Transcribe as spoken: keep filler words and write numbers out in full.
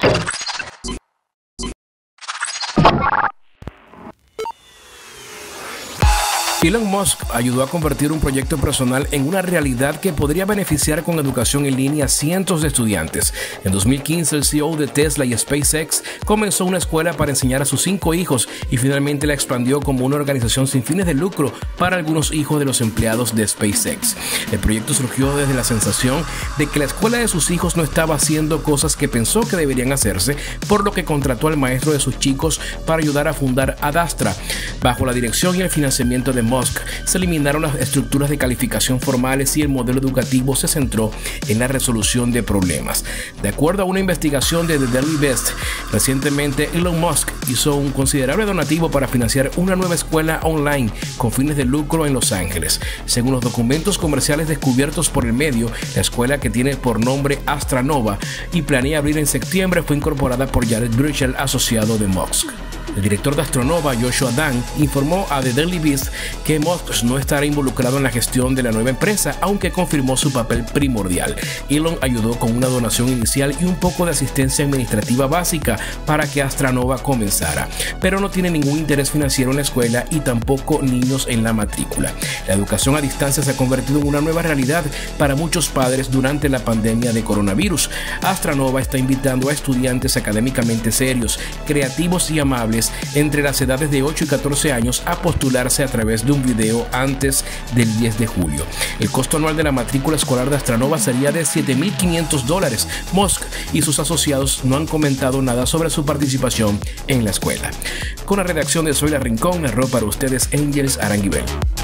Elon Musk ayudó a convertir un proyecto personal en una realidad que podría beneficiar con educación en línea a cientos de estudiantes. En dos mil quince, el C E O de Tesla y SpaceX comenzó una escuela para enseñar a sus cinco hijos y finalmente la expandió como una organización sin fines de lucro para algunos hijos de los empleados de SpaceX. El proyecto surgió desde la sensación de que la escuela de sus hijos no estaba haciendo cosas que pensó que deberían hacerse, por lo que contrató al maestro de sus chicos para ayudar a fundar Adastra. Bajo la dirección y el financiamiento de Musk, se eliminaron las estructuras de calificación formales y el modelo educativo se centró en la resolución de problemas. De acuerdo a una investigación de The Daily Beast, recientemente Elon Musk hizo un considerable donativo para financiar una nueva escuela online con fines de lucro en Los Ángeles. Según los documentos comerciales descubiertos por el medio, la escuela, que tiene por nombre AstraNova y planea abrir en septiembre, fue incorporada por Jared Bridgel, asociado de Musk. El director de AstraNova, Joshua Dan, informó a The Daily Beast que Musk no estará involucrado en la gestión de la nueva empresa, aunque confirmó su papel primordial. Elon ayudó con una donación inicial y un poco de asistencia administrativa básica para que AstraNova comenzara, pero no tiene ningún interés financiero en la escuela y tampoco niños en la matrícula. La educación a distancia se ha convertido en una nueva realidad para muchos padres durante la pandemia de coronavirus. AstraNova está invitando a estudiantes académicamente serios, creativos y amables entre las edades de ocho y catorce años a postularse a través de un video antes del diez de julio. El costo anual de la matrícula escolar de AstraNova sería de siete mil quinientos dólares. Musk y sus asociados no han comentado nada sobre su participación en la escuela. Con la redacción de Soy La Rincón, narró para ustedes Angels Aranguibel.